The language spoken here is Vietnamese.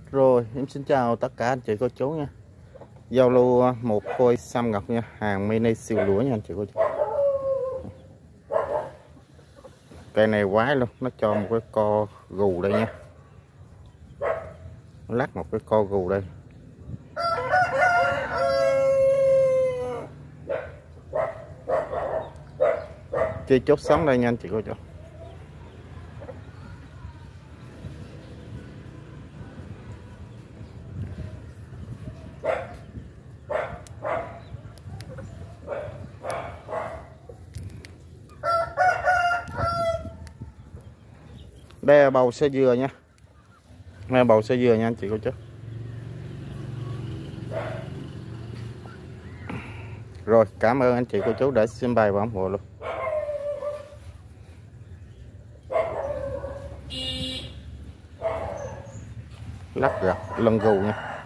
Rồi, em xin chào tất cả anh chị cô chú nha. Giao lưu một phôi xăm ngọc nha, hàng mini siêu lúa nha anh chị cô chú. Cây này quái luôn, nó cho một cái co gù đây nha. Nó lắc một cái co gù đây. Chơi chốt sống đây nha anh chị cô chú. Đây là bầu sơ dừa nha. Đây là bầu sơ dừa nha anh chị cô chú. Rồi, cảm ơn anh chị cô chú đã xem bài và ủng hộ luôn. Lắc gặt lân gù nha.